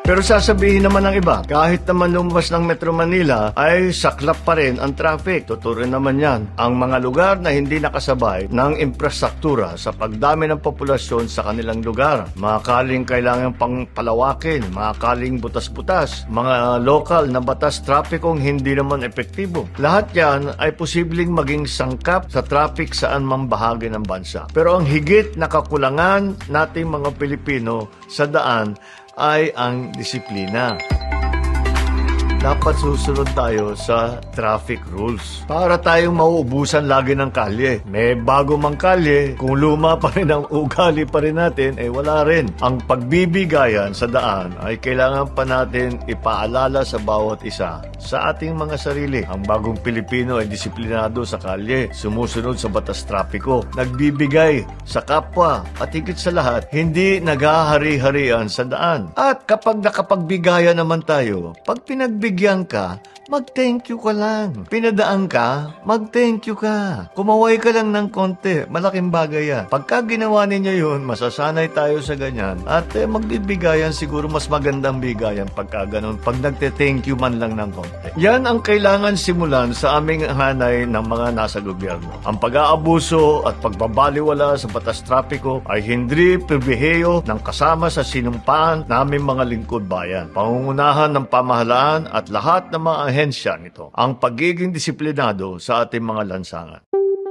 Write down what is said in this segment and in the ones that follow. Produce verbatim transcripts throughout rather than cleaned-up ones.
Pero sasabihin naman ng iba, kahit naman lumabas ng Metro Manila, ay saklap pa rin ang traffic. Totoo rin naman yan. Ang mga lugar na hindi nakasabay ng infrastruktura sa pagdami ng populasyon sa kanilang lugar. Mga kaling kailangan pang palawakin, mga kaling butas-butas, mga lokal na batas trapikong hindi naman epektibo. Lahat yan ay posibleng maging sangkap sa traffic saan mang bahagi ng bansa. Pero ang higit na kakulangan nating mga Pilipino sa daan ay ang disiplina. Dapat susunod tayo sa traffic rules para tayong mauubusan lagi ng kalye. May bago mang kalye, kung luma pa rin ang ugali pa rin natin, eh wala rin. Ang pagbibigayan sa daan ay kailangan pa natin ipaalala sa bawat isa sa ating mga sarili. Ang bagong Pilipino ay disiplinado sa kalye, sumusunod sa batas trapiko, nagbibigay sa kapwa at higit sa lahat, hindi naghahari-harian sa daan. At kapag nakapagbigayan naman tayo, pag pinagbigay bigyan ka, mag-thank you ka lang. Pinadaan ka, mag-thank you ka. Kumaway ka lang ng konti, malaking bagay yan. Pagka ginawa ninyo yun, masasanay tayo sa ganyan. At eh, magbibigayan, siguro mas magandang bigayan pagka ganun. Pag nagte-thank you man lang ng konti. Yan ang kailangan simulan sa aming hanay ng mga nasa gobyerno. Ang pag-aabuso at pagbabaliwala sa batas trapiko ay hindi pribilehiyo ng kasama sa sinumpaan naming mga lingkod bayan. Pangungunahan ng pamahalaan at lahat ng mga ahensya nito ang pagiging disiplinado sa ating mga lansangan.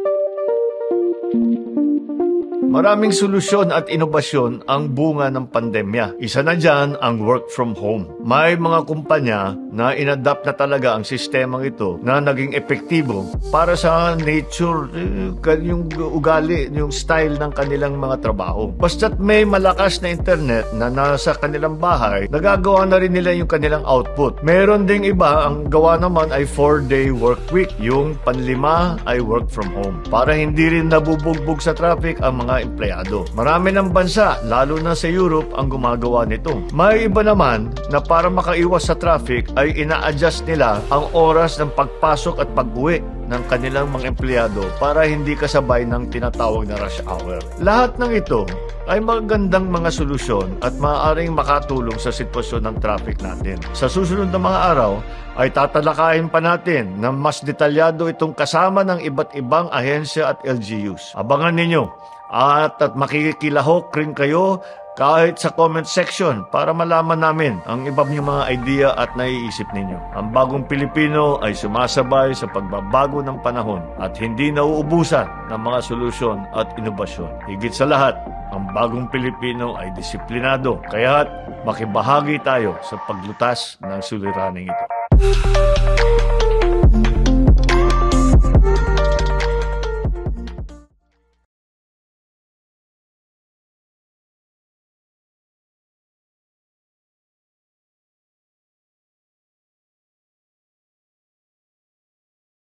Maraming solusyon at inobasyon ang bunga ng pandemya. Isa na dyan ang work from home. May mga kumpanya na inadapt na talaga ang sistemang ito na naging epektibo para sa nature, yung ugali, yung style ng kanilang mga trabaho. Basta't may malakas na internet na nasa kanilang bahay, nagagawa na rin nila yung kanilang output. Meron ding iba, ang gawa naman ay four-day work week. Yung panlima ay work from home. Para hindi rin nabubugbog sa traffic ang mga empleyado. Marami ng bansa, lalo na sa Europe, ang gumagawa nito. May iba naman na para makaiwas sa traffic ay ina-adjust nila ang oras ng pagpasok at pag-uwi ng kanilang mga empleyado para hindi kasabay ng tinatawag na rush hour. Lahat ng ito ay magandang mga solusyon at maaaring makatulong sa sitwasyon ng traffic natin. Sa susunod na mga araw ay tatalakayin pa natin na mas detalyado itong kasama ng iba't ibang ahensya at L G Us. Abangan ninyo at, at makikilahok rin kayo kahit sa comment section para malaman namin ang iba niyong mga idea at naiisip ninyo. Ang bagong Pilipino ay sumasabay sa pagbabago ng panahon at hindi nauubusan ng mga solusyon at inobasyon. Higit sa lahat, ang bagong Pilipino ay disiplinado, kaya't makibahagi tayo sa paglutas ng suliraning ito.